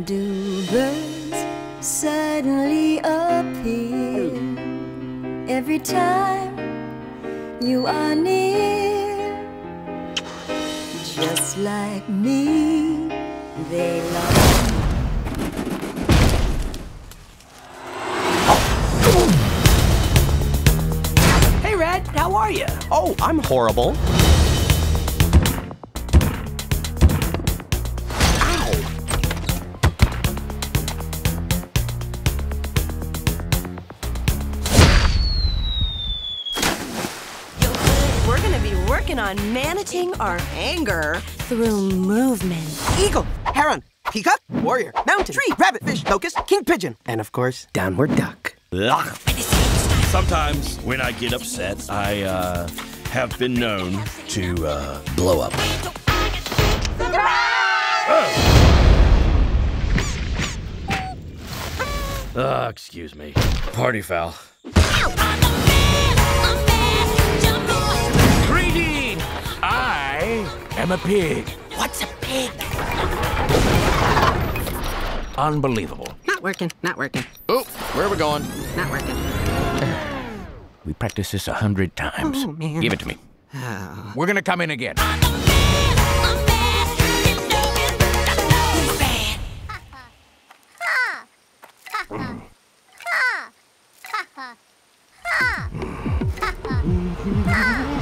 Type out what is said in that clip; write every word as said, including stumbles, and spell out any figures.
do birds suddenly appear every time you are near? Just like me, they love me. Hey, Red, how are you? Oh, I'm horrible. We're gonna be working on managing our anger through movement. Eagle, heron, peacock, warrior, mountain, tree, rabbit, fish, locust, king pigeon, and of course, downward duck. Sometimes when I get upset, I uh, have been known to uh, blow up. Uh, excuse me. Party foul. Greeting! I am a pig. What's a pig? Unbelievable. Not working, not working, Oh, where are we going? not working. We practiced this a hundred times. Oh, man. Give it to me. Oh. We're gonna come in again. Ha!